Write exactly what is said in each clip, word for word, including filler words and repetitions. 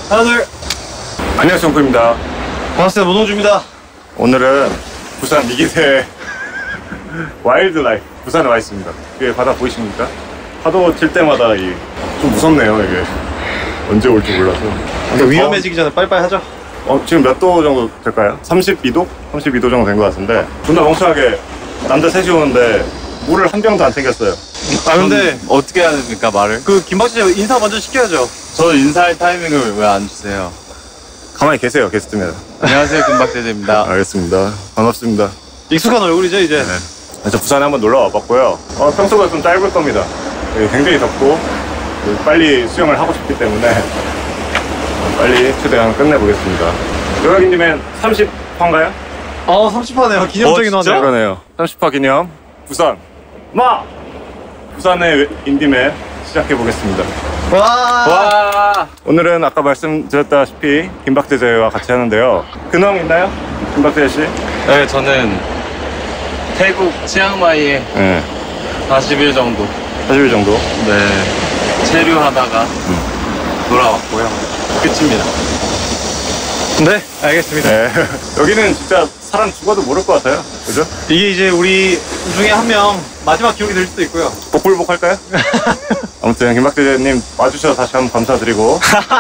하나 둘. 안녕하세요, 정프입니다. 반갑습니다, 문홍주입니다. 오늘은 부산 미기대 와일드 라이프 부산에 와 있습니다. 이게 바다 보이십니까? 파도 칠 때마다 이, 좀 무섭네요. 이게 언제 올지 몰라서. 그러니까 위험해지기 전에 빨리빨리 하죠. 어, 지금 몇 도 정도 될까요? 삼십이 도? 삼십이 도 정도 된 것 같은데 존나 멍청하게 남자 셋이 오는데 물을 한 병도 안 챙겼어요. 아 근데 어떻게 해야 됩니까, 말을? 그 김박씨 인사 먼저 시켜야죠. 저 인사할 타이밍을 왜 안 주세요? 가만히 계세요, 게스트면. 안녕하세요, 김박재재입니다. 알겠습니다. 반갑습니다. 익숙한 얼굴이죠 이제. 네. 저 부산에 한번 놀러 와봤고요. 어, 평소가 좀 짧을 겁니다. 여기 굉장히 덥고 빨리 수영을 하고 싶기 때문에 빨리 최대한 끝내보겠습니다. 요락인님은 삼십 화인가요? 어 삼십 화네요. 기념적인 어, 화네요. 그러네요. 삼십 화 기념 부산 마! 부산의 인디맨 시작해보겠습니다. 와. 와, 오늘은 아까 말씀드렸다시피 김박재재와 같이 하는데요. 근황 있나요? 김박재재 씨? 네, 저는 태국 치앙마이에 네. 사십 일 정도 사십 일 정도? 네 체류하다가 음. 돌아왔고요. 끝입니다. 네, 알겠습니다. 네. 여기는 진짜 사람 죽어도 모를 것 같아요. 그죠? 이게 이제 우리 중에 한 명 마지막 기록이 될 수도 있고요. 복불복 할까요? 아무튼 김박재재님 와주셔서 다시 한번 감사드리고.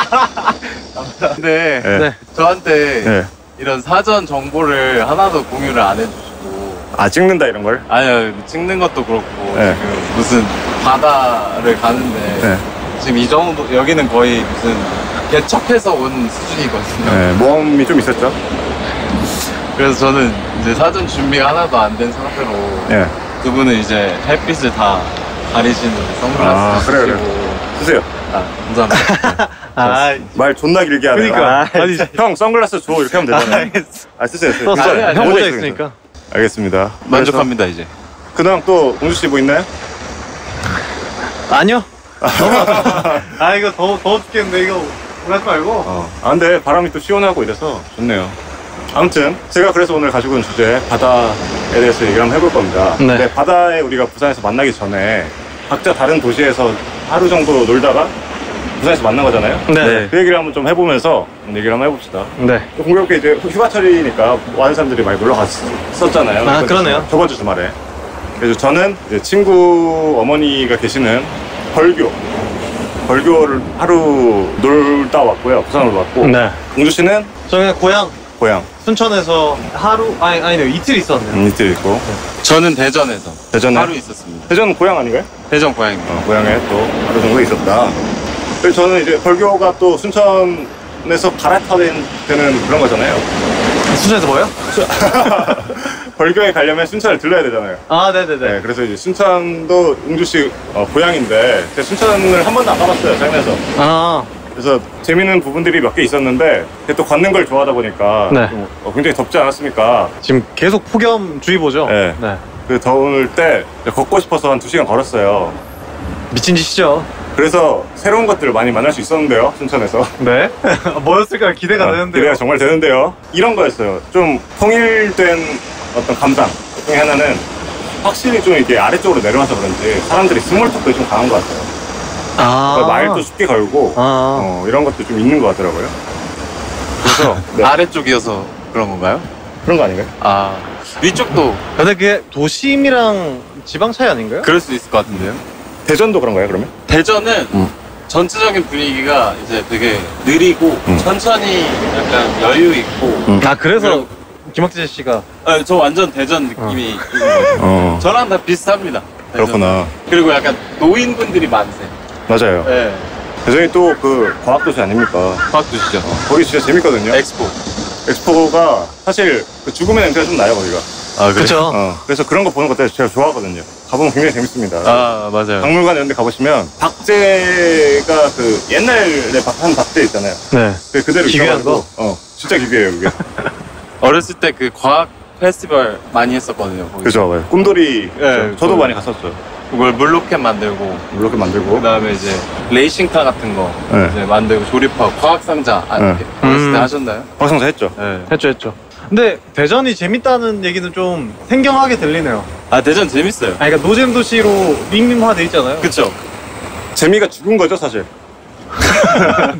근데 네. 네. 저한테 네. 이런 사전 정보를 하나도 공유를 안 해주시고, 아, 찍는다 이런 걸? 아니요, 찍는 것도 그렇고 네. 지금 무슨 바다를 가는데 네. 지금 이 정도, 여기는 거의 무슨 개척해서 온 수준이거든요. 네. 모험이 좀 있었죠? 그래서 저는 이제 사전 준비가 하나도 안 된 상태로 네. 두 분은 이제 햇빛을 다 가리시는 선글라스 아, 쓰시고. 그래요, 그래요. 쓰세요. 아, 감사합니다. 아, 말 존나 길게 하네. 그러니까. 아, 아니, 형 선글라스 줘 이렇게 하면 되잖아요. 아, 쓰세요, 쓰세요. 또 괜찮아요. 아니, 형 모자 혼자 있으니까. 있으니까. 알겠습니다. 만족합니다, 이제. 그다음 또 공주 씨 뭐 있나요? 아니요. 아 이거 더워 더워 죽겠는데 이거 오라지 말고. 어. 아 근데 바람이 또 시원하고 이래서 좋네요. 아무튼 제가 그래서 오늘 가지고 온 주제 바다에 대해서 얘기를 한번 해볼 겁니다. 네. 근데 바다에 우리가 부산에서 만나기 전에 각자 다른 도시에서 하루 정도 놀다가 부산에서 만난 거잖아요. 네. 그 얘기를 한번 좀 해보면서 얘기를 한번 해봅시다. 네. 또 공교롭게 이제 휴가철이니까 많은 사람들이 많이 놀러 갔었잖아요. 아, 그러네요. 저번 주 주말에. 그래서 저는 이제 친구 어머니가 계시는 벌교 벌교를 하루 놀다 왔고요. 부산으로 왔고. 네. 공주 씨는 저 그냥 고향 고향 순천에서 하루 아니 아니요 이틀 있었네요. 음, 이틀 있고. 저는 대전에서 대전에 하루 있었습니다. 대전 고향 아닌가요? 대전 고향입니다. 어, 고향에 또 하루 정도 있었다. 그래서 저는 이제 벌교가 또 순천에서 갈아타는 되는 그런 거잖아요. 순천에서 뭐요? 벌교에 가려면 순천을 들러야 되잖아요. 아 네네네. 네, 그래서 이제 순천도 웅주 씨 어, 고향인데 제가 순천을 한 번도 안 가봤어요, 살면서. 아 그래서 재밌는 부분들이 몇 개 있었는데 또 걷는 걸 좋아하다 보니까 네. 좀, 어, 굉장히 덥지 않았습니까? 지금 계속 폭염주의보죠? 네. 네. 그 더울 때 걷고 싶어서 한 두 시간 걸었어요. 미친 짓이죠. 그래서 새로운 것들을 많이 만날 수 있었는데요, 순천에서. 네. 뭐였을까 기대가 아, 되는데요. 기대가 정말 되는데요. 이런 거였어요. 좀 통일된 어떤 감상 중에 하나는 확실히 좀 이렇게 아래쪽으로 내려와서 그런지 사람들이 스몰 톡도 좀 강한 것 같아요. 아. 그러니까 말도 쉽게 걸고 아. 어, 이런 것도 좀 있는 것 같더라고요. 그래서 네. 아래쪽이어서 그런 건가요? 그런 거 아닌가요? 아, 위쪽도 근데 그게 도심이랑 지방 차이 아닌가요? 그럴 수 있을 것 같은데요? 대전도 그런가요, 그러면? 대전은 음. 전체적인 분위기가 이제 되게 느리고 음. 천천히 약간 여유 있고. 음. 아 그래서 그리고- 김학재 씨가 아, 저 완전 대전 느낌이 있는 것 같아요. 어. 저랑 다 비슷합니다. 대전. 그렇구나. 그리고 약간 노인분들이 많으세요. 맞아요. 네. 대전이 또 그 과학도시 아닙니까? 과학 두시죠. 거기 진짜 재밌거든요. 엑스포. 엑스포가 사실 그 죽음의 냄새가 좀 나요, 거기가. 아, 그쵸. 어, 그래서 그런 거 보는 것도 제가 좋아하거든요. 가보면 굉장히 재밌습니다. 아, 맞아요. 박물관 이런 데 가보시면 박제가 그 옛날에 박- 한 박제 있잖아요. 네. 그 그대로 기괴한 있어가지고, 거? 어, 진짜 기괴해요, 그게. 어렸을 때 그 과학 페스티벌 많이 했었거든요. 거기. 그죠, 맞아요. 꿈돌이. 네, 그죠? 저도 거기. 많이 갔었죠. 그걸 물로켓 만들고, 이렇게 만들고. 그 다음에 이제 레이싱카 같은 거 네. 이제 만들고 조립하고 과학상자 아, 네. 어렸을 때 음. 하셨나요? 박성사 했죠. 네. 했죠 했죠. 근데 대전이 재밌다는 얘기는 좀 생경하게 들리네요. 아, 대전 재밌어요. 아 그러니까 노잼 도시로 밈밈화 돼 있잖아요. 그쵸? 재미가 죽은 거죠, 사실. 네?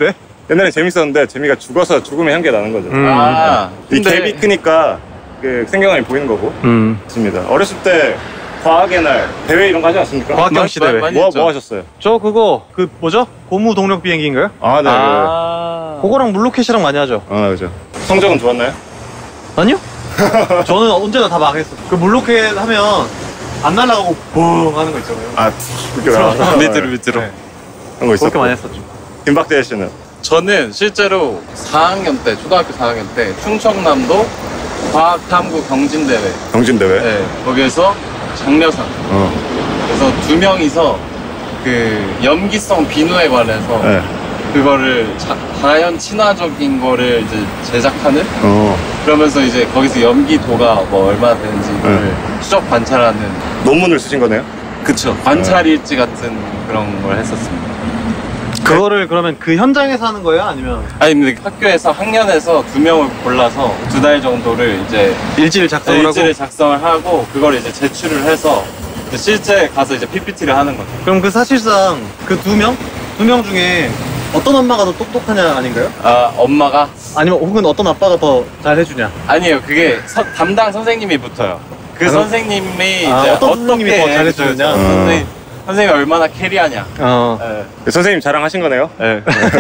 옛날에 재밌었는데 재미가 죽어서 죽음의 향기가 나는 거죠. 음. 아, 이 갭이 크니까 그 생경함이 보이는 거고. 음. 맞습니다. 어렸을 때 과학의 날 대회 이런 거 하지 않습니까? 과학 경시 많이- 대회. 많이 뭐, 했죠. 뭐 하셨어요? 저 그거 그 뭐죠? 고무 동력 비행기인가요? 아, 네. 아. 그거랑 물로켓이랑 많이 하죠. 아, 그죠. 성적은 좋았나요? 아니요? 저는 언제나 다 망했어. 그 물로켓 하면 안 날아가고 붕 하는 거 있잖아요. 아, 그렇게 나. 밑으로 밑으로. 네. 그런 거 있었고. 그렇게 많이 했었죠. 김박대 씨는? 저는 실제로 사 학년 때, 초등학교 사 학년 때 충청남도 과학탐구 경진대회, 경진대회? 네, 거기에서 장려상. 어. 그래서 두 명이서 그 염기성 비누에 관해서 네. 그거를 자, 자연 친화적인 거를 이제 제작하는, 어. 그러면서 이제 거기서 염기도가 뭐 얼마나 되는지 그걸 네. 추적 관찰하는, 논문을 쓰신 거네요? 그쵸, 관찰 일지 같은 그런 걸 했었습니다. 그거를 그러면 그 현장에서 하는 거예요? 아니면 아니 근데 학교에서 학년에서 두 명을 골라서 두 달 정도를 이제 일지를 작성을 일지를 하고? 작성을 하고 그걸 이제 제출을 해서 실제 가서 이제 피피티를 하는 거죠. 그럼 그 사실상 그 두 명? 두 명 중에 어떤 엄마가 더 똑똑하냐 아닌가요? 아 엄마가 아니면 혹은 어떤 아빠가 더 잘 해주냐? 아니에요. 그게 서- 담당 선생님이 붙어요. 그 아, 선생님이 아, 이제 어떤 어떻게 선생님이 더 해주냐, 잘해주느냐? 선생님, 선생님이 얼마나 캐리하냐. 어. 네. 선생님 자랑하신 거네요? 네.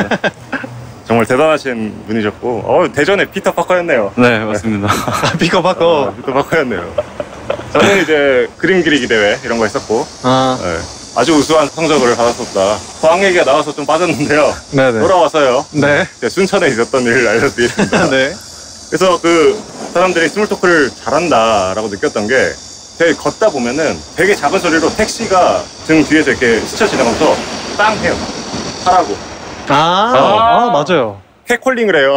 정말 대단하신 분이셨고, 어, 대전에 피터 파커였네요. 네 맞습니다. 비커 바꿔. 피터 파커였네요. 저는 이제 그림 그리기 대회 이런 거 했었고, 아, 네. 아주 우수한 성적을 받았었다. 과학 얘기가 나와서 좀 빠졌는데요. 네네. 돌아와서요. 네. 제가 순천에 있었던 일을 알려드리겠습니다. 네. 그래서 그 사람들이 스몰 토크를 잘한다라고 느꼈던 게, 되게 걷다 보면은 되게 작은 소리로 택시가 등 뒤에서 이렇게 스쳐 지나가면서 땅 해요. 하라고. 아, 어. 아, 맞아요. 캣콜링을 해요.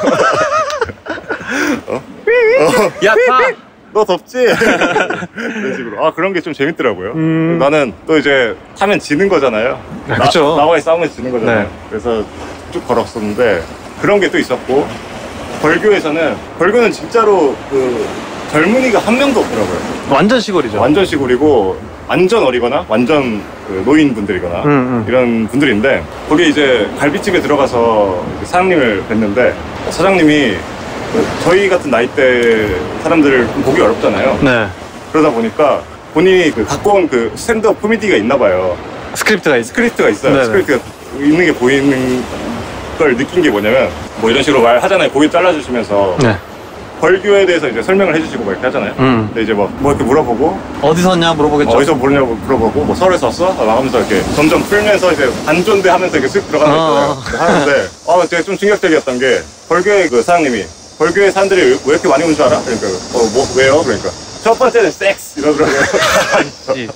야 타! 너 덥지? 이런 식으로. 아, 그런 게 좀 재밌더라고요. 음. 나는 또 이제 타면 지는 거잖아요. 아, 그쵸. 나, 나와의 싸우면 지는 거잖아요. 네. 그래서 쭉 걸었었는데, 그런 게 또 있었고, 벌교에서는, 벌교는 진짜로 그 젊은이가 한 명도 없더라고요. 완전 시골이죠. 완전 시골이고, 완전 어리거나, 완전 그 노인분들이거나, 음, 음. 이런 분들인데, 거기 이제 갈비집에 들어가서 사장님을 뵀는데, 사장님이 저희 같은 나이대 사람들을 좀 보기 어렵잖아요. 네. 그러다 보니까 본인이 그 갖고 온 그 스탠드업 코미디가 있나 봐요. 스크립트가 있 스크립트가 있어요. 네네. 스크립트가 있는 게 보이는 걸 느낀 게 뭐냐면, 뭐 이런 식으로 말 하잖아요. 고기 잘라주시면서. 네. 벌교에 대해서 이제 설명을 해주시고 막 이렇게 하잖아요. 음. 근데 이제 뭐, 뭐 이렇게 물어보고, 어디서 왔냐 물어보겠죠. 어디서 모르냐고 물어보고, 뭐 서울에서 왔어? 나가면서 이렇게 점점 풀면서 이제 반존대 하면서 이렇게 쓱 들어가는 거 있잖아요. 하는데, 아, 되게 좀 충격적이었던 게, 벌교의 그 사장님이, 벌교의 사람들이 왜, 왜 이렇게 많이 온 줄 알아? 그러니까, 어, 뭐, 왜요? 그러니까. 첫 번째는 섹스! 이러더라고요. 이-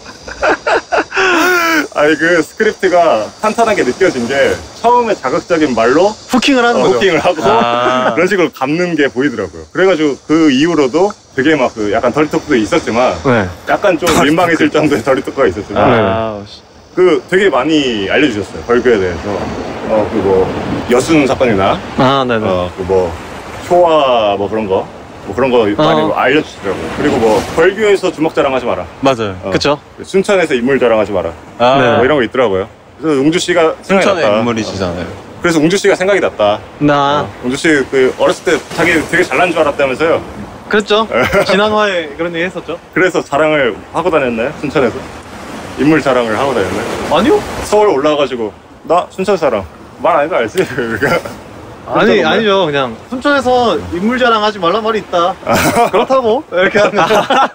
아니, 그 스크립트가 탄탄하게 느껴진 게, 처음에 자극적인 말로 후킹을 하는 어, 거죠. 호킹을 하고, 아. 그런 식으로 감는 게 보이더라고요. 그래가지고 그 이후로도 되게 막 그 약간 덜리토크도 있었지만, 네. 약간 좀 민망해질 정도의 덜리토크가 있었지만, 아, 그 되게 많이 알려주셨어요. 벌교에 대해서. 어, 그 뭐, 여순 사건이나, 아, 네네. 어, 그 뭐, 효화 뭐 그런 거, 뭐 그런 거 많이 어. 알려주시더라고요. 그리고 뭐, 벌교에서 주먹 자랑하지 마라. 맞아요. 어, 그쵸. 순천에서 인물 자랑하지 마라. 아, 네. 뭐 이런 거 있더라고요. 그래서 웅주 씨가 생각이 순천의 났다. 인물이시잖아요. 그래서 웅주 씨가 생각이 났다. 나, 어, 웅주 씨 그 어렸을 때 자기 되게 잘난 줄 알았다면서요. 그랬죠. 지난화에 그런 얘기 했었죠. 그래서 자랑을 하고 다녔나요? 순천에서? 인물 자랑을 하고 다녔나요? 아니요? 서울 올라와가지고 나 순천 사람 말 아니도 알지? 그러니까 아니, 없나요? 아니죠. 그냥 순천에서 인물 자랑하지 말란 말이 있다. 그렇다고 이렇게 하는 거.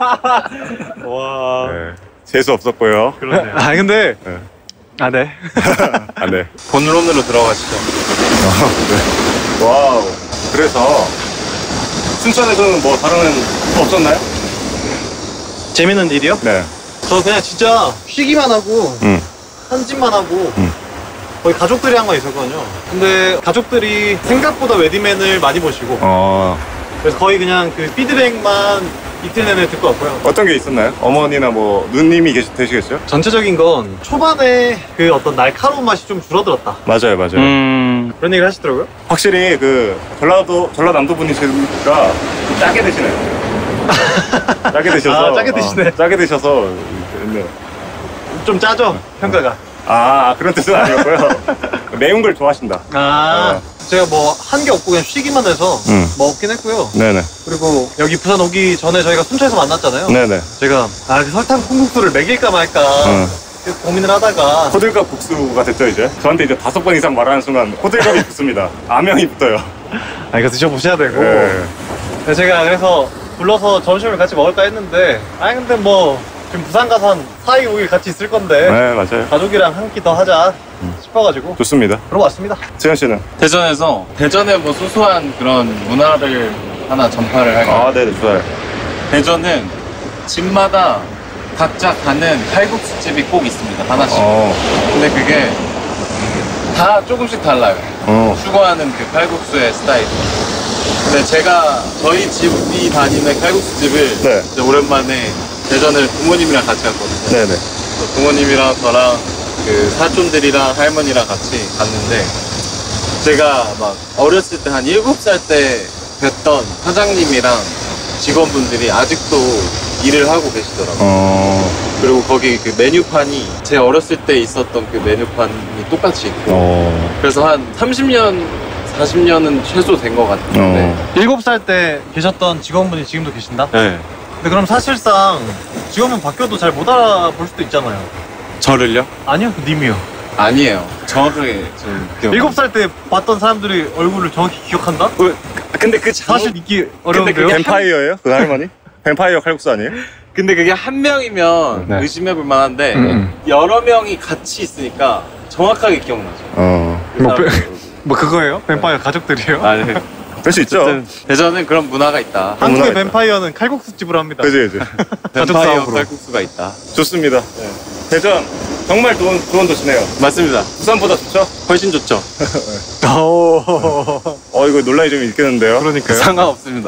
와. 네, 재수 없었고요. 그러네요. 아, 근데 네. 아, 네. 아, 네. 본론으로 들어가시죠. 네. 와우. 그래서 순천에서는 뭐 다른 거 없었나요? 재밌는 일이요? 네. 저 그냥 진짜 쉬기만 하고 음. 한 집만 하고 음. 거의 가족들이 한 거 있었거든요. 근데 가족들이 생각보다 웨디맨을 많이 보시고 어. 그래서 거의 그냥 그 피드백만 이틀 내내 듣고 왔고요. 어떤 게 있었나요? 어머니나 뭐 누님이 계시, 되시겠죠? 전체적인 건 초반에 그 어떤 날카로운 맛이 좀 줄어들었다. 맞아요, 맞아요. 음, 그런 얘기를 하시더라고요. 확실히 그 전라도 전라남도 분이시니까 짜게 드시네요. 짜게 드셔서 아, 짜게 드시네. 어, 짜게 드셔서 네. 좀 짜죠? 평가가. 아 그런 뜻은 아니었고요. 매운 걸 좋아하신다. 아, 제가 뭐 한 게 없고 그냥 쉬기만 해서 음. 먹긴 했고요. 네네. 그리고 여기 부산 오기 전에 저희가 순천에서 만났잖아요. 네네. 제가 아, 그 설탕 콩국수를 먹일까 말까 응. 계속 고민을 하다가 호들갑 국수가 됐죠 이제. 저한테 이제 다섯 번 이상 말하는 순간 호들갑이 붙습니다. 아명이 붙어요. 아, 이거 드셔보셔야 되고 네. 네, 제가 그래서 불러서 점심을 같이 먹을까 했는데 아 근데 뭐 지금 부산 가서 한 사, 일, 오 일 같이 있을 건데 네 맞아요. 가족이랑 한 끼 더 하자 싶어가지고 좋습니다. 그러고 왔습니다. 재현 씨는? 대전에서 대전에 뭐 소소한 그런 문화를 하나 전파를 할까요? 아 네네 좋아요. 대전은 집마다 각자 가는 칼국수 집이 꼭 있습니다. 하나씩. 어. 근데 그게 다 조금씩 달라요. 어. 추구하는 그 칼국수의 스타일. 근데 제가 저희 집이 다니는 칼국수 집을 네. 이제 오랜만에 대전을 부모님이랑 같이 갔거든요. 네네. 그래서 부모님이랑 저랑 그 사촌들이랑 할머니랑 같이 갔는데 제가 막 어렸을 때 한 일곱 살 때 뵀던 사장님이랑 직원분들이 아직도 일을 하고 계시더라고요. 어. 그리고 거기 그 메뉴판이 제 어렸을 때 있었던 그 메뉴판이 똑같이 있고 어. 그래서 한 삼십 년, 사십 년은 최소 된 것 같은데 어. 일곱 살 때 계셨던 직원분이 지금도 계신다? 네. 근데 그럼 사실상 직원분 바뀌어도 잘 못 알아볼 수도 있잖아요. 저를요? 아니요, 님이요. 아니에요. 정확하게 좀 기억. 일곱 살 때 봤던 사람들이 얼굴을 정확히 기억한다? 근데 그 장... 사실 잊기 근데 어려운데요? 그 뱀파이어예요? 그 할머니? 뱀파이어 칼국수 아니에요? 근데 그게 한 명이면 네. 의심해볼 만한데 음. 여러 명이 같이 있으니까 정확하게 기억나죠. 어. 그 뭐, 사람- 뭐 그거예요? 뱀파이어 가족들이요? 아, 네. 그럴 수 있죠. 어쨌든 대전은 그런 문화가 있다. 한국의 문화가 있다. 뱀파이어는 칼국수집으로 합니다. 그지 그지. 가족 뱀파이어 싸움으로. 칼국수가 있다. 좋습니다. 대전 정말 좋은 좋은 도시네요. 맞습니다. 부산보다 좋죠? 훨씬 좋죠. 오. 어 이거 논란이 좀 있겠는데요. 그러니까요. 상관없습니다.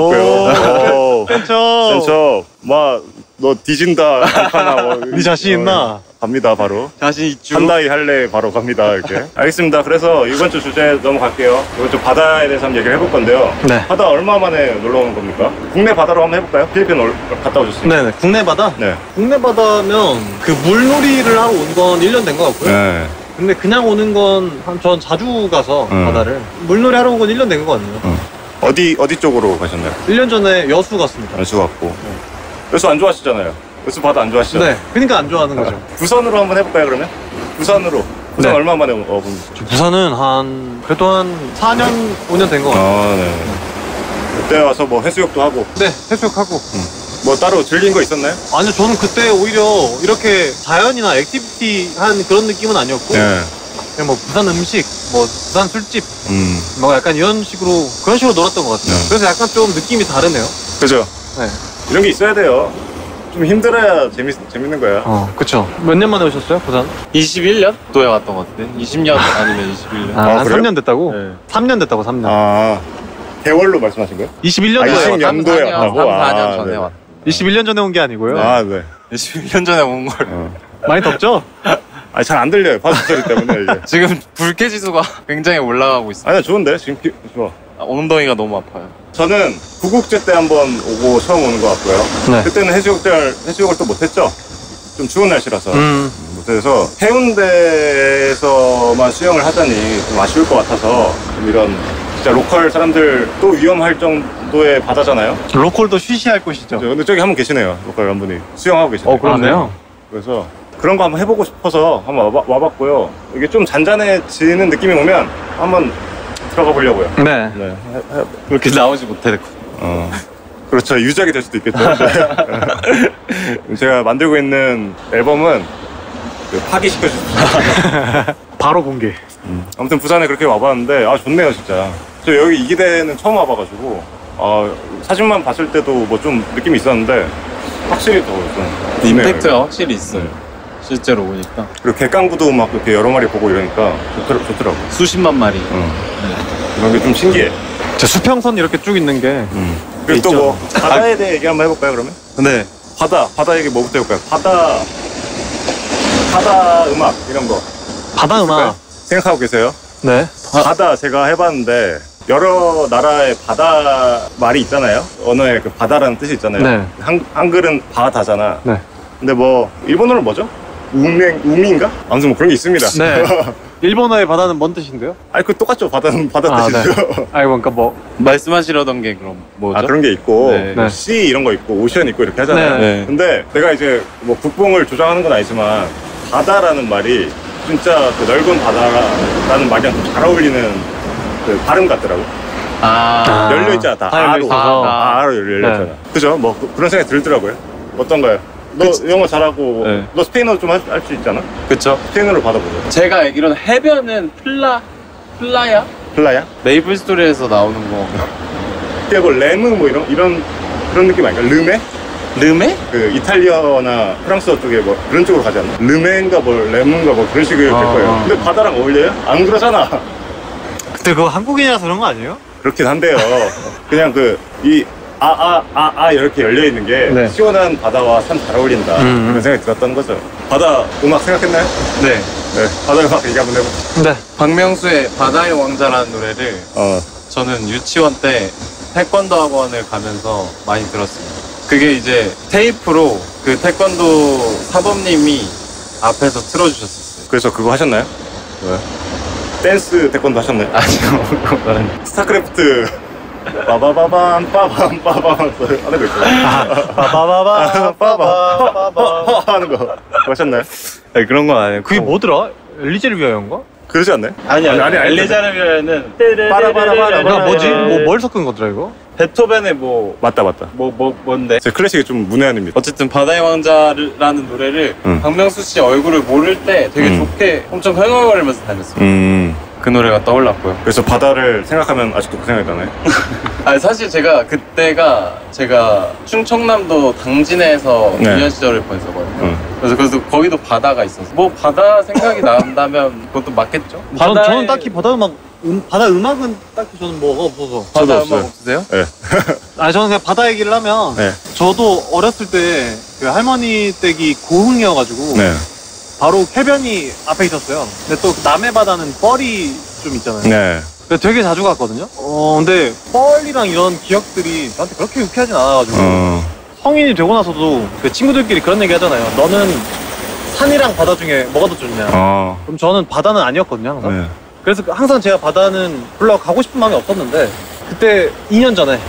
상관없고요. 그렇죠. 센쳐, 막너 뒤진다, 하나 뭐. 네 자신 있나? 갑니다 바로. 자신 있죠. 한다이 할래 바로 갑니다 이렇게. 알겠습니다. 그래서 이번 주 주제 넘어갈게요. 이번 주 바다에 대해서 한번 얘기를 해볼 건데요. 네. 바다 얼마 만에 놀러 오는 겁니까? 국내 바다로 한번 해볼까요? 필리핀 얼- 갔다 오셨으니까. 네네. 국내 바다? 네. 국내 바다면 그 물놀이를 하러 온 건 일 년 된 것 같고요. 네. 근데 그냥 오는 건 한 전 자주 가서 음. 바다를 물놀이 하러 온 건 일 년 된 것 같네요. 음. 어디 어디 쪽으로 가셨나요? 일 년 전에 여수 갔습니다. 여수 갔고. 여수 안 좋아하시잖아요. 여수 바다 안 좋아하시잖아요. 네. 그러니까 안 좋아하는 거죠. 부산으로 한번 해볼까요 그러면? 부산으로. 부산 네. 얼마 만에 와본? 저 부산은 한 그래도 한 사 년, 오 년 된 것 같아요. 아 네. 그때 와서 뭐 해수욕도 하고 네. 해수욕하고. 뭐 따로 즐긴 거 있었나요? 아니요, 저는 그때 오히려 이렇게 자연이나 액티비티 한 그런 느낌은 아니었고 네. 그냥 뭐 부산 음식, 뭐 부산 술집 음. 뭐 약간 이런 식으로 그런 식으로 놀았던 것 같아요. 네. 그래서 약간 좀 느낌이 다르네요. 그죠? 네. 이런 게 있어야 돼요. 좀 힘들어야 재밌 재밌는 거야. 어, 그쵸. 몇 년 만에 오셨어요, 부산? 이십일 년도에 왔던 것 같은데 이십 년 아니면 이십일 년. 아, 아, 한 그래요? 삼 년 됐다고? 네. 삼 년 됐다고, 삼 년. 아 개월로 말씀하신 거예요? 이십일 아, 년도에 이십 년도에 삼, 사 년, 왔다고? 삼, 사 년 아, 전에 네. 왔. 이십일 년 전에 온 게 아니고요. 아 네. 이십일 년 전에 온 걸. 어. 많이 덥죠? 아니 잘 안 들려요. 파수 소리 때문에 이게. 지금 불쾌 지수가 굉장히 올라가고 있어요. 아니 좋은데 지금 기, 좋아. 아, 엉덩이가 너무 아파요. 저는 구국제 때 한번 오고 처음 오는 것 같고요. 네. 그때는 해수욕을 해수욕을 또 못했죠. 좀 추운 날씨라서 음. 못해서 해운대에서만 수영을 하자니 좀 아쉬울 것 같아서 좀 이런 진짜 로컬 사람들 또 위험할 정도의 바다잖아요. 로컬도 쉬쉬할 곳이죠. 근데 저기 한 분 계시네요. 로컬 한 분이 수영하고 계시네요. 어, 그렇네요. 그래서 그런 거 한번 해보고 싶어서 한번 와봐, 와봤고요. 이게 좀 잔잔해지는 느낌이 오면 한번 들어가 보려고요. 네. 네. 그렇게 나오지 못했고. 어. 그렇죠. 유작이 될 수도 있겠죠. 네. 제가 만들고 있는 앨범은 그 파기시켜 주십시오. 바로 공개. 아무튼 부산에 그렇게 와봤는데 아 좋네요 진짜. 저 여기 이기대는 처음 와봐가지고 아, 사진만 봤을 때도 뭐 좀 느낌이 있었는데 확실히 더좀 임팩트가 확실히 있어요. 실제로 오니까 그리고 객강구도 막 이렇게 여러 마리 보고 이러니까 좋더라, 좋더라고. 수십만 마리. 응. 이런 게 좀 신기해. 저 수평선 이렇게 쭉 있는 게. 그리고 또 있죠. 뭐 바다에 대해 얘기 한번 해볼까요 그러면? 네. 바다 바다 얘기 뭐부터 해볼까요? 바다 바다 음악 이런 거 바다 음악. 생각하고 계세요? 네. 바다 제가 해봤는데 여러 나라의 바다 말이 있잖아요. 언어에 그 바다라는 뜻이 있잖아요. 네. 한, 한글은 바다잖아. 네. 근데 뭐 일본어는 뭐죠? 우맹 우미인가? 아무튼 뭐 그런 게 있습니다. 네. 일본어의 바다는 뭔 뜻인데요? 아니 그 똑같죠. 바다는 바다 아, 뜻이죠. 네. 아이고, 그러니까 뭐. 말씀하시려던 게 그럼 뭐죠? 아 그런 게 있고 네. 뭐 씨 이런 거 있고 오션 있고 이렇게 하잖아요. 네. 근데 내가 이제 뭐 국뽕을 조장하는 건 아니지만 바다라는 말이 진짜 그 넓은 바다라는 말이랑 좀 잘 어울리는 그 발음 같더라고. 아, 열려 있잖아 다. 다 열려 아로. 있어서. 아, 아로 열려 있잖아. 네. 그죠? 뭐 그, 그런 생각이 들더라고요. 어떤가요? 너 영어 잘하고 네. 너 스페인어 좀 할 수 있잖아. 그쵸. 스페인어로 받아보자. 제가 알기로는 해변은 플라, 플라야? 플라야? 메이플 스토리에서 나오는 거. 이게 뭐 레무 뭐 이런 이런 그런 느낌 아닌가? 르메? 르메? 그 이탈리아나 프랑스어 쪽에 뭐 그런 쪽으로 가지 않나? 르메인가 뭐 레몬가 뭐 그런 식으로 될 아. 거예요. 근데 바다랑 어울려요? 안 그러잖아. 근데 그거 한국인이라서 그런 거 아니에요? 그렇긴 한데요. 그냥 그 이 아 아 아 아 이렇게 열려 있는 게 네. 시원한 바다와 참 잘 어울린다 음. 그런 생각이 들었던 거죠. 바다 음악 생각했나요? 네. 네. 바다 음악 얘기 한번 해보자. 네. 박명수의 바다의 왕자라는 노래를 어. 저는 유치원 때 태권도 학원을 가면서 많이 들었습니다. 그게 이제 테이프로 그 태권도 사범님이 앞에서 틀어주셨었어요. 그래서 그거 하셨나요? 뭐요? 댄스 태권도 하셨나요? 아니요, 그거는. 스타크래프트 빠바바밤 빠밤 빠밤 하는 거 있잖아요. 빠바바바, 빠바바바. 하는 거 그거 하셨나요? 아니, 그런 건 아니고. 그게 뭐더라? 엘리제르비아인가? 그러지 않나요? 아니, 아니, 아니, 아니, 엘리자르비아는 빠라바라바라. 나 뭐지? 네. 뭐, 뭘 섞은 거더라, 이거? 베토벤의 뭐, 맞다 맞다. 뭐, 뭐, 뭔데? 제 클래식이 좀 문외한입니다. 어쨌든 바다의 왕자라는 노래를 음. 박명수 씨 얼굴을 모를 때 되게 음. 좋게 엄청 흥얼거리면서 다녔어요. 음. 그 노래가 떠올랐고요. 그래서 바다를 생각하면 아직도 그 생각이 나네. 아니 사실 제가 그때가 제가 충청남도 당진에서 네. 유년 시절을 보냈었거든요. 응. 그래서 그래서 거기도 바다가 있었어. 뭐 바다 생각이 난다면 그것도 맞겠죠? 전, 바다에- 저는 딱히 바다 음악, 음, 바다 음악은 딱히 저는 뭐가 없어서. 바다 저도 음악 없어요. 없으세요? 네. 아니, 저는 그냥 바다 얘기를 하면, 네. 저도 어렸을 때, 그 할머니 댁이 고흥이어가지고, 네. 바로 해변이 앞에 있었어요. 근데 또 남해 바다는 뻘이 좀 있잖아요. 네. 그래서 되게 자주 갔거든요. 어, 근데 뻘이랑 이런 기억들이 저한테 그렇게 유쾌하진 않아가지고, 어. 성인이 되고 나서도 그 친구들끼리 그런 얘기 하잖아요. 너는 산이랑 바다 중에 뭐가 더 좋냐. 어. 그럼 저는 바다는 아니었거든요, 항상. 네. 그래서 항상 제가 바다는 별로 가고 싶은 마음이 없었는데, 그때 이 년 전에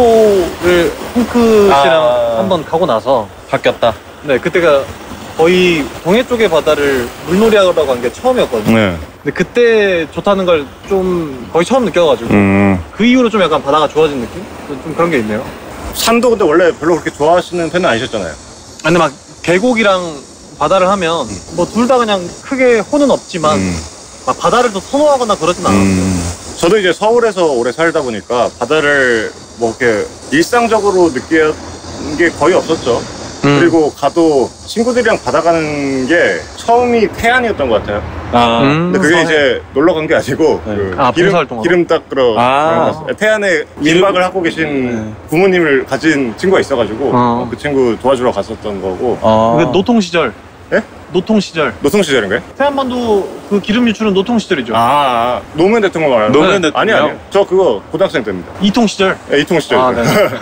속초를 핑크 씨랑 아. 한번 가고 나서, 바뀌었다. 네, 그때가 거의 동해 쪽의 바다를 물놀이하러 간 게 처음이었거든요. 네. 근데 그때 좋다는 걸 좀 거의 처음 느껴가지고, 음. 그 이후로 좀 약간 바다가 좋아진 느낌? 좀 그런 게 있네요. 산도 근데 원래 별로 그렇게 좋아하시는 편은 아니셨잖아요. 아, 근데 막 계곡이랑 바다를 하면 뭐 둘 다 그냥 크게 호는 없지만 음. 막 바다를 또 선호하거나 그러진 않았어요. 음. 저도 이제 서울에서 오래 살다 보니까 바다를 뭐 이렇게 일상적으로 느끼는 게 거의 없었죠. 음. 그리고 가도 친구들이랑 바다 가는 게 처음이 태안이었던 것 같아요. 아, 음. 근데 그게 서해. 이제 놀러 간 게 아니고 네. 그 아, 기름, 봉사활동으로? 기름 닦으러 아. 갔어요. 태안에 민박을 하고 계신 네. 부모님을 가진 친구가 있어가지고 어. 그 친구 도와주러 갔었던 거고. 아. 그 노통 시절. 예? 노통 시절. 노통 시절인가요? 태안반도 그 기름 유출은 노통 시절이죠. 아, 아 노무현 대통령 말하는 노무현 거예요? 대통령? 아니 아니요. 저 그거 고등학생 때입니다. 이통 시절. 네, 이통 시절. 아, 네.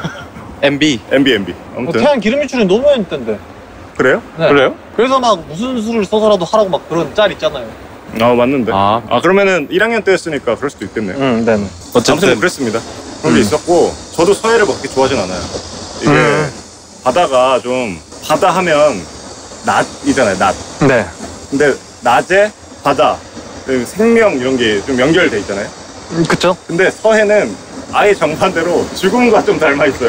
엠비. 엠비 엠비. 그 아무튼 태안 기름 유출은 노무현 때인데. 그래요? 네. 그래요? 그래서 막 무슨 수를 써서라도 하라고 막 그런 짤 있잖아요. 아 맞는데. 아, 아, 그러면은 일 학년 때였으니까 그럴 수도 있겠네요. 응, 네. 아무튼 어쨌든 뭐 그랬습니다. 그런 게 음. 있었고 저도 서해를 그렇게 좋아하진 않아요. 이게 음. 바다가 좀 바다 하면 낮이잖아요. 낮. 네. 근데 낮에 바다 그 생명 이런 게 좀 연결돼 있잖아요. 음, 그쵸? 근데 서해는 아예 정반대로 죽음과 좀 닮아 있어요.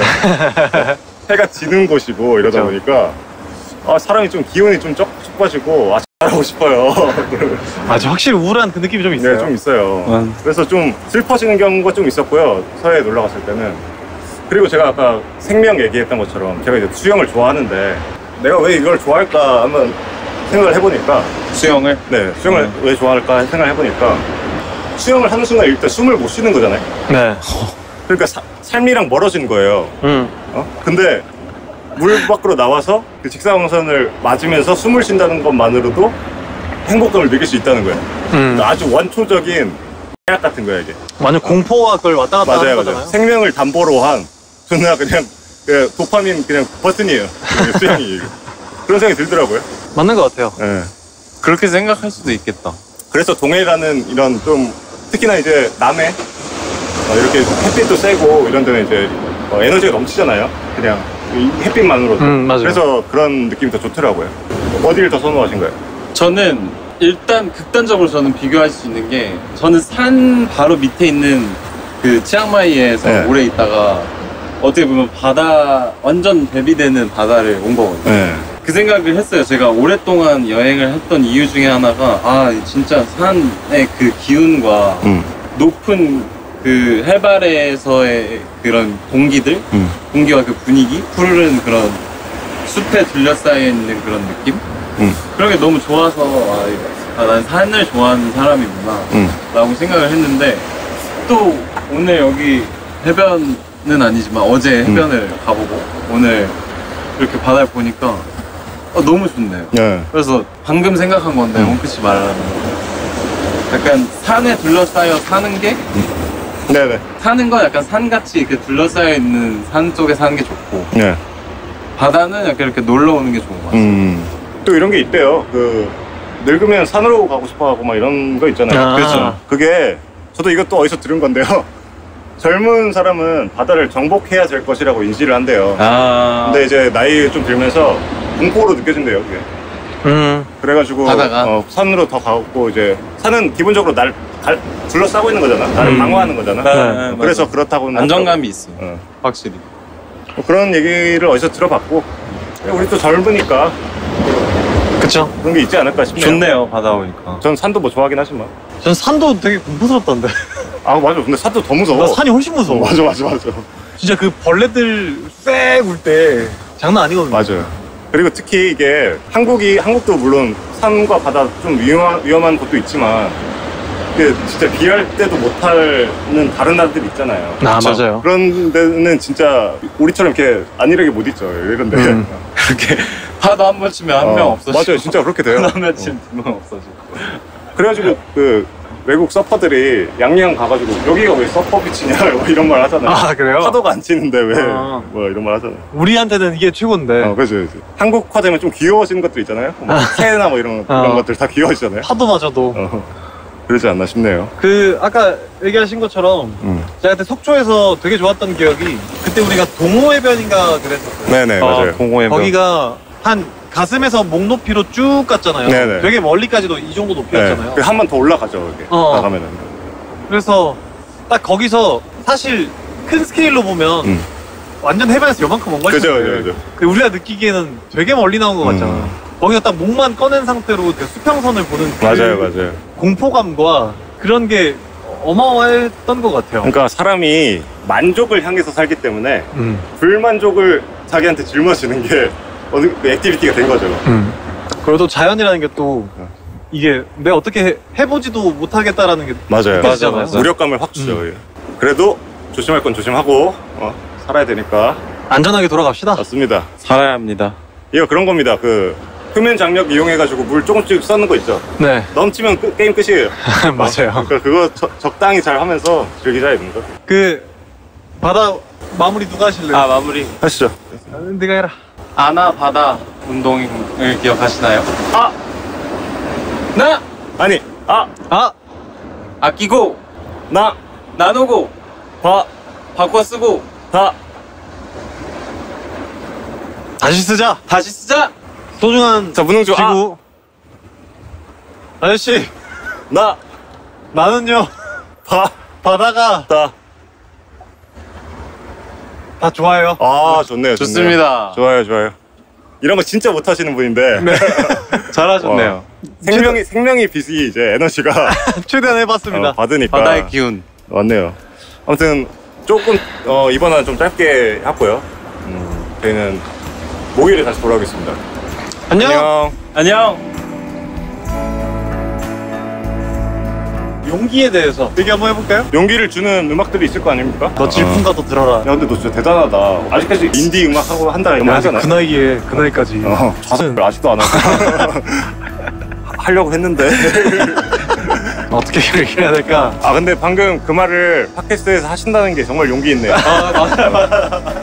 해가 지는 곳이고 이러다 그쵸. 보니까 아, 사람이 좀 기운이 좀 쩍 빠지고 아 잘하고 싶어요. 아, 저 확실히 우울한 그 느낌이 좀 있어요. 네, 좀 있어요. 음. 그래서 좀 슬퍼지는 경우가 좀 있었고요. 서해에 놀러 갔을 때는. 그리고 제가 아까 생명 얘기했던 것처럼 제가 이제 수영을 좋아하는데 내가 왜 이걸 좋아할까 한번 생각을 해보니까 수영을. 네, 수영을 음. 왜 좋아할까 생각을 해보니까 수영을 하는 순간 일단 숨을 못 쉬는 거잖아요. 네. 그러니까 사- 삶이랑 멀어진 거예요. 음. 어? 근데 물 밖으로 나와서 그 직사광선을 맞으면서 숨을 쉰다는 것만으로도 행복감을 느낄 수 있다는 거예요. 음. 그러니까 아주 원초적인 약 같은 거야 이게. 완전 공포와 그걸 왔다 갔다 하는 맞아요, 거잖아요. 맞아요. 생명을 담보로 한 존나 그냥 그 도파민 그냥 버튼이에요. 수영이 그런 생각이 들더라고요. 맞는 것 같아요. 예. 그렇게 생각할 수도 있겠다. 그래서 동해라는 이런 좀 특히나 이제 남해 어, 이렇게 햇빛도 세고 이런 데는 이제 어, 에너지가 넘치잖아요. 그냥 이 햇빛만으로도. 음, 맞아요. 그래서 그런 느낌이 더 좋더라고요. 어디를 더 선호하신가요? 저는 일단 극단적으로 저는 비교할 수 있는 게 저는 산 바로 밑에 있는 그 치앙마이에서 네. 오래 있다가 어떻게 보면 바다 완전 대비되는 바다를 온 거거든요. 네. 그 생각을 했어요. 제가 오랫동안 여행을 했던 이유 중에 하나가 아 진짜 산의 그 기운과 음. 높은 그 해발에서의 그런 공기들 음. 공기와 그 분위기 푸르른 그런 숲에 둘러싸여 있는 그런 느낌 음. 그런 게 너무 좋아서 아, 아, 난 산을 좋아하는 사람이구나 음. 라고 생각을 했는데 또 오늘 여기 해변은 아니지만 어제 해변을 음. 가보고 오늘 이렇게 바다를 보니까 어, 너무 좋네요. 네. 그래서 방금 생각한 건데 음. 원크 씨 말하는 약간 산에 둘러싸여 사는 게 네네. 사는 건 약간 산같이 이렇게 둘러싸여 있는 산 쪽에 사는 게 좋고 네. 바다는 약간 이렇게 놀러 오는 게 좋은 것 같아요. 음. 또 이런 게 있대요. 그 늙으면 산으로 가고 싶어하고 막 이런 거 있잖아요. 아. 그렇죠. 그게 저도 이것도 어디서 들은 건데요. 젊은 사람은 바다를 정복해야 될 것이라고 인지를 한대요. 아, 근데 이제 나이 좀 들면서 공포로 느껴진대요. 그게. 음. 그래가지고 바다가? 어, 산으로 더 가고 이제 산은 기본적으로 날 갈- 둘러싸고 있는 거잖아. 나를 음. 방어하는 거잖아. 네, 네, 그래서 맞아. 그렇다고 안정감이 있어. 어. 확실히. 뭐 그런 얘기를 어디서 들어봤고 우리 또 젊으니까 그쵸. 그런 게 있지 않을까 싶네요. 좋네요 바다 오니까. 전 산도 뭐 좋아하긴 하지만. 전 산도 되게 공포스럽던데. 아 맞아. 근데 산도 더 무서워. 나 산이 훨씬 무서워. 어, 맞아 맞아 맞아. 진짜 그 벌레들 쎄 울 때 장난 아니거든요. 맞아요. 그리고 특히 이게 한국이 한국도 물론 산과 바다 좀 위험한 위험한 곳도 있지만 이게 진짜 비할 때도 못하는 다른 나라들이 있잖아요. 아, 그쵸. 맞아요. 그런 데는 진짜 우리처럼 이렇게 안일하게 못 있죠. 이런데. 음. 이렇게 파도 한 번 치면 한 명 어, 없어지고. 맞아요. 진짜 그렇게 돼요. 파도 한번 치면 두 명 없어지고. 그래가지고 그 외국 서퍼들이 양양 가가지고 여기가 왜 서퍼 비치냐 뭐 이런 말 하잖아요. 아, 그래요? 파도가 안 치는데 왜 아. 뭐 이런 말 하잖아요. 우리한테는 이게 최고인데. 어, 그죠, 그죠. 한국화되면 좀 귀여워지는 것들 있잖아요. 뭐 새나 뭐 이런 어. 이런 것들 다 귀여워지잖아요. 파도마저도. 어, 그러지 않나 싶네요. 그 아까 얘기하신 것처럼 음. 제가 그때 속초에서 되게 좋았던 기억이 그때 우리가 동호해변인가 그랬었어요. 네네 맞아요. 공호해변. 거기가 한 가슴에서 목 높이로 쭉 갔잖아요. 네네. 되게 멀리까지도 이 정도 높이였잖아요. 네. 한 번 더 올라가죠 이렇게 어. 나가면은. 그래서 딱 거기서 사실 큰 스케일로 보면 음. 완전 해변에서 요만큼 온 그죠, 거였는데 그죠, 그죠. 근데 우리가 느끼기에는 되게 멀리 나온 것 같잖아. 음. 거기서 딱 목만 꺼낸 상태로 그 수평선을 보는 그 맞아요, 맞아요. 공포감과 그런 게 어마어마했던 것 같아요. 그러니까 사람이 만족을 향해서 살기 때문에 음. 불만족을 자기한테 짊어지는 게 어느 그 액티비티가 된 거죠. 음. 그리고 또 자연이라는 게 또 이게 내가 어떻게 해, 해보지도 못하겠다라는 게 맞아요. 맞아, 맞아. 무력감을 확 주죠. 음. 예. 그래도 조심할 건 조심하고 어, 살아야 되니까 안전하게 돌아갑시다. 맞습니다. 살아야 합니다. 이거 그런 겁니다. 그 표면 장력 이용해가지고 물 조금씩 써는 거 있죠. 네. 넘치면 끝- 게임 끝이에요. 맞아요. 그러니까 그거 저- 적당히 잘 하면서 즐기자 이겁니다. 그 바다 마무리 누가 하실래요? 아 마무리. 하시죠. 아, 네가 해라. 아나 바다 운동을 기억하시나요? 아 나 아니 아 아! 아끼고 나 나누고 바 바꿔 쓰고 다 다시 쓰자. 다시 쓰자. 소중한 자 문흥주 지구. 아저씨, 나 나는요 바 바다가 다 다 좋아요. 아 좋네요. 좋네요. 좋습니다. 좋아요 좋아요. 이런 거 진짜 못 하시는 분인데 네. 잘하셨네요. 생명이 생명이 빚이 이제 에너지가 최대한 해봤습니다. 어, 받으니까 바다의 기운. 왔네요. 아무튼 조금 어, 이번은 좀 짧게 하고요. 음, 저희는 목요일에 다시 돌아오겠습니다. 안녕. 안녕. 안녕. 용기에 대해서 얘기 한번 해볼까요? 용기를 주는 음악들이 있을 거 아닙니까? 너 질풍가도 들어라. 야 근데 너 진짜 대단하다. 아직까지 인디 음악 하고 한다 이런 말 아직 하잖아. 그 나이에 그 나이까지. 어, 자석을 아직도 안 하고 하려고 했는데. 어떻게 얘기해야 될까? 아 근데 방금 그 말을 팟캐스트에서 하신다는 게 정말 용기 있네요. 아 맞아 맞아.